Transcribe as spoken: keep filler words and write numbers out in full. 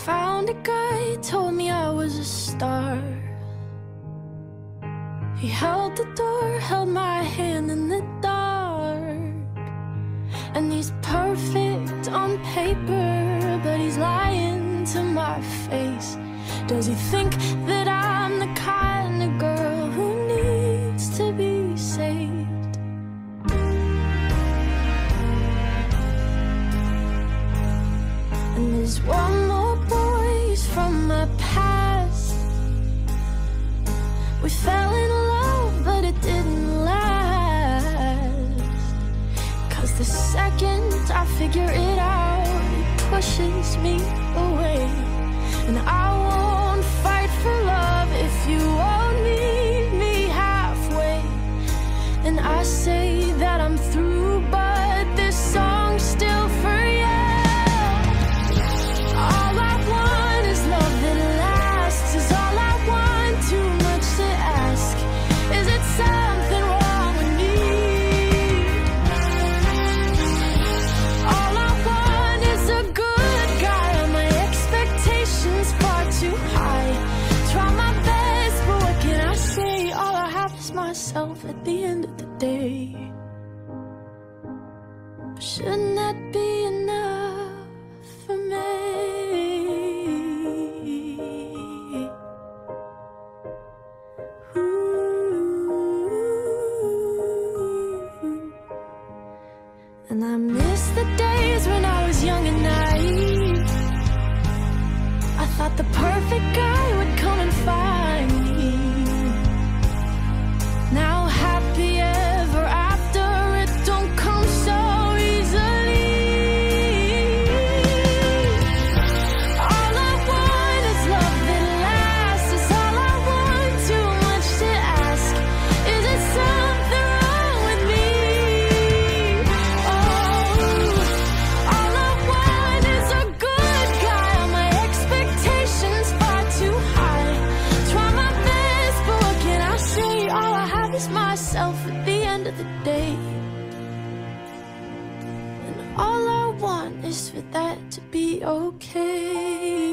found a guy, told me I was a star. He held the door, held my hand in the dark. And he's perfect on paper, but he's lying to my face. Does he think that I'm the kind of girl who needs to be saved? And there's one more voice from my past. We fell in love, but it didn't last. Cause the second I figure it out, it pushes me away. And I won't fight for love if you won't meet me halfway. And I say that I'm through, but this song's still for you. All I want is love that lasts, is all I want, too much to ask. Is it something wrong with me? All I want is a good guy, and my expectations far too high. Try my best, but what can I say? All I have is myself at the end of the day. But shouldn't that be enough for me? And I miss the days when I was young and naive. I thought the perfect guy would come and find me. Now happy ever after, it don't come so easily. All I want is love that lasts, is all I want, too much to ask. Is it something wrong with me? Oh, all I want is a good guy, my expectations far too high. Try my best, but what can I say? All I have is myself at the end of the day. And all I want is for that to be okay.